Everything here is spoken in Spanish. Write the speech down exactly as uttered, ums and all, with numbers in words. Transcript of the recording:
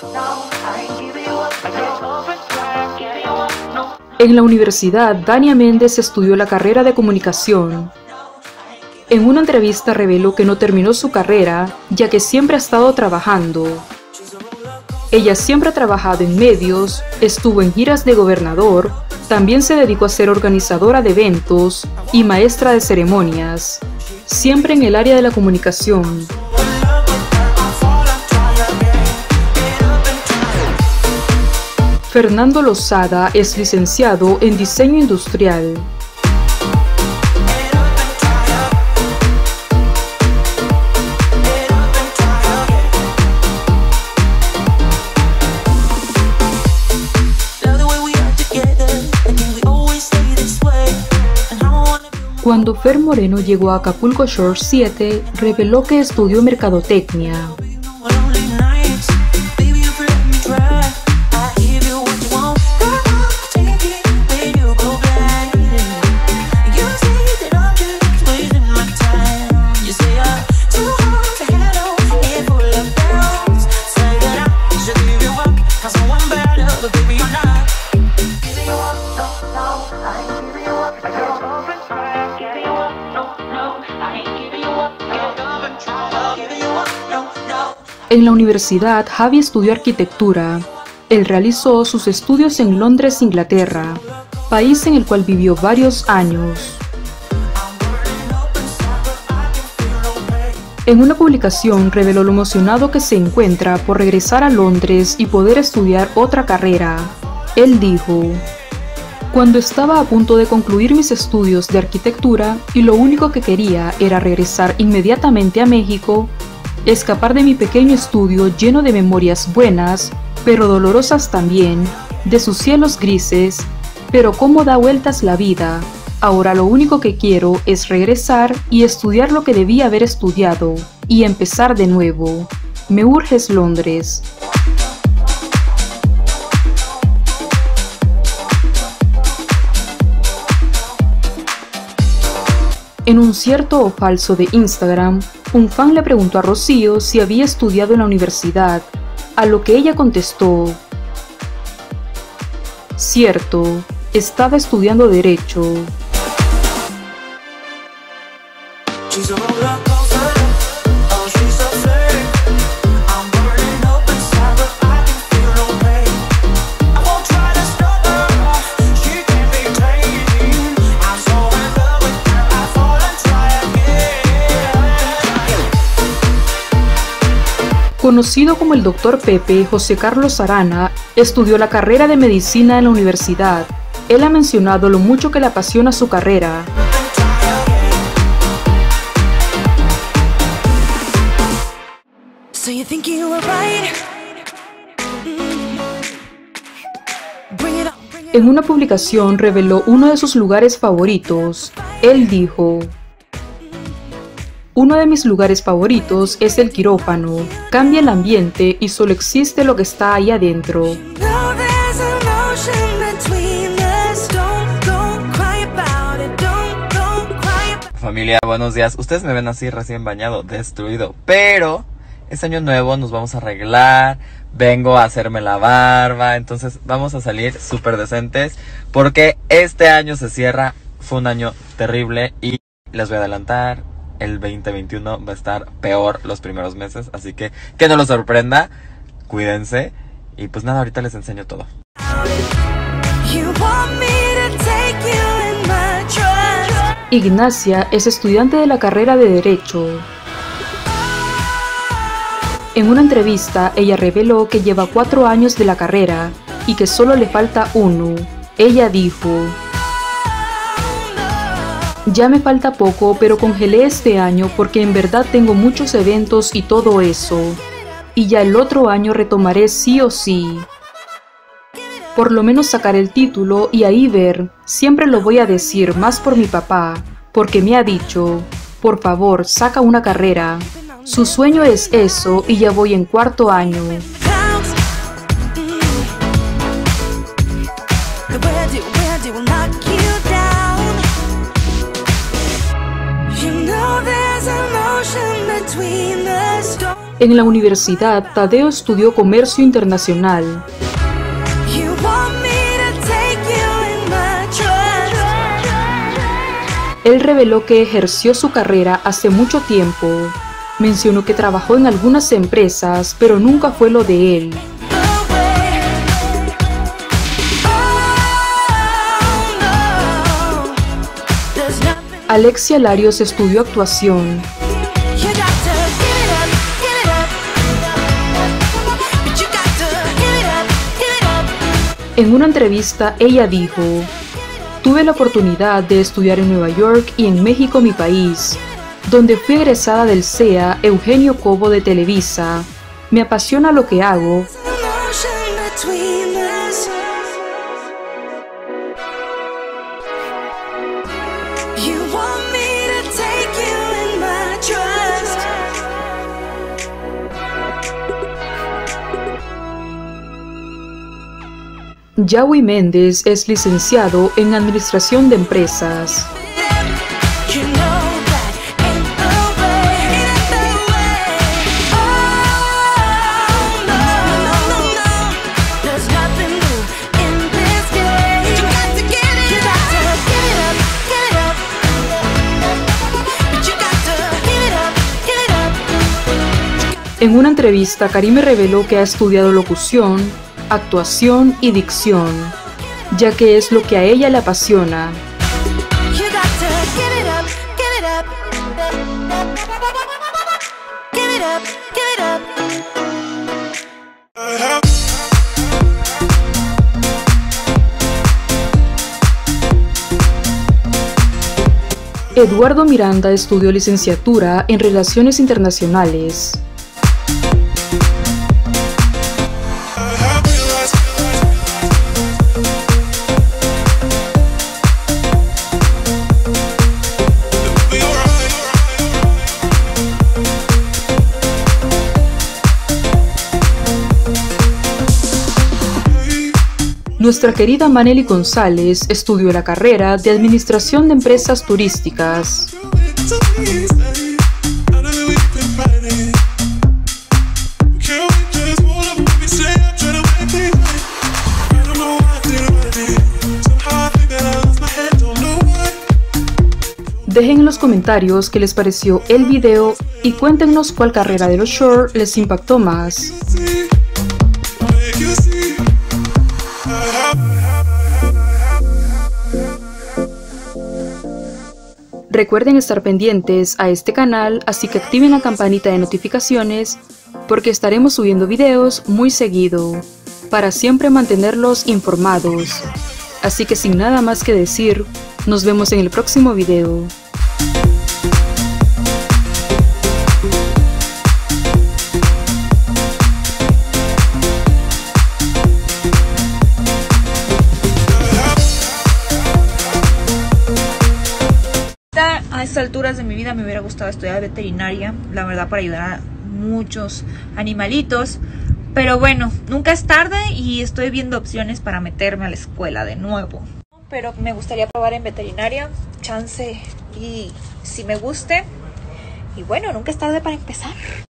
En la universidad, Dania Méndez estudió la carrera de comunicación. En una entrevista reveló que no terminó su carrera, ya que siempre ha estado trabajando. Ella siempre ha trabajado en medios, estuvo en giras de gobernador, también se dedicó a ser organizadora de eventos y maestra de ceremonias, siempre en el área de la comunicación. Fernando Lozada es licenciado en diseño industrial. Cuando Fer Moreno llegó a Acapulco Shore siete, reveló que estudió mercadotecnia. En la universidad, Javi estudió arquitectura. Él realizó sus estudios en Londres, Inglaterra, país en el cual vivió varios años. En una publicación reveló lo emocionado que se encuentra por regresar a Londres y poder estudiar otra carrera. Él dijo: "Cuando estaba a punto de concluir mis estudios de arquitectura y lo único que quería era regresar inmediatamente a México, escapar de mi pequeño estudio lleno de memorias buenas, pero dolorosas también, de sus cielos grises, pero cómo da vueltas la vida. Ahora lo único que quiero es regresar y estudiar lo que debía haber estudiado, y empezar de nuevo. Me urges Londres". En un cierto o falso de Instagram, un fan le preguntó a Rocío si había estudiado en la universidad, a lo que ella contestó: "Cierto, estaba estudiando Derecho". Conocido como el doctor Pepe, José Carlos Arana estudió la carrera de medicina en la universidad. Él ha mencionado lo mucho que le apasiona su carrera. En una publicación reveló uno de sus lugares favoritos. Él dijo: "Uno de mis lugares favoritos es el quirófano. Cambia el ambiente y solo existe lo que está ahí adentro". Familia, buenos días. Ustedes me ven así recién bañado, destruido, pero este año nuevo nos vamos a arreglar. Vengo a hacerme la barba, entonces vamos a salir súper decentes porque este año se cierra. Fue un año terrible y les voy a adelantar: el veinte veintiuno va a estar peor los primeros meses, así que que no los sorprenda, cuídense y pues nada, ahorita les enseño todo. Ignacia es estudiante de la carrera de Derecho. En una entrevista, ella reveló que lleva cuatro años de la carrera y que solo le falta uno. Ella dijo: "Ya me falta poco, pero congelé este año porque en verdad tengo muchos eventos y todo eso. Y ya el otro año retomaré sí o sí. Por lo menos sacar el título y ahí ver. Siempre lo voy a decir más por mi papá, porque me ha dicho: por favor, saca una carrera. Su sueño es eso y ya voy en cuarto año". You know there's an ocean between the stars. En la universidad, Tadeo estudió comercio internacional. Él reveló que ejerció su carrera hace mucho tiempo. Mencionó que trabajó en algunas empresas, pero nunca fue lo de él. Alexia Larios estudió actuación. En una entrevista, ella dijo: tuve la oportunidad de estudiar en Nueva York y en México, mi país, donde fui egresada del C E A Eugenio Cobo de Televisa. Me apasiona lo que hago. Yawi Méndez es licenciado en Administración de Empresas. En una entrevista, Karime reveló que ha estudiado locución, actuación y dicción, ya que es lo que a ella le apasiona. Eduardo Miranda estudió licenciatura en Relaciones Internacionales. Nuestra querida Manely González estudió la carrera de Administración de Empresas Turísticas. Dejen en los comentarios qué les pareció el video y cuéntenos cuál carrera de los short les impactó más. Recuerden estar pendientes a este canal, así que activen la campanita de notificaciones porque estaremos subiendo videos muy seguido para siempre mantenerlos informados. Así que sin nada más que decir, nos vemos en el próximo video. A estas alturas de mi vida me hubiera gustado estudiar veterinaria, la verdad, para ayudar a muchos animalitos, pero bueno, nunca es tarde y estoy viendo opciones para meterme a la escuela de nuevo, pero me gustaría probar en veterinaria, chance y si me guste, y bueno, nunca es tarde para empezar.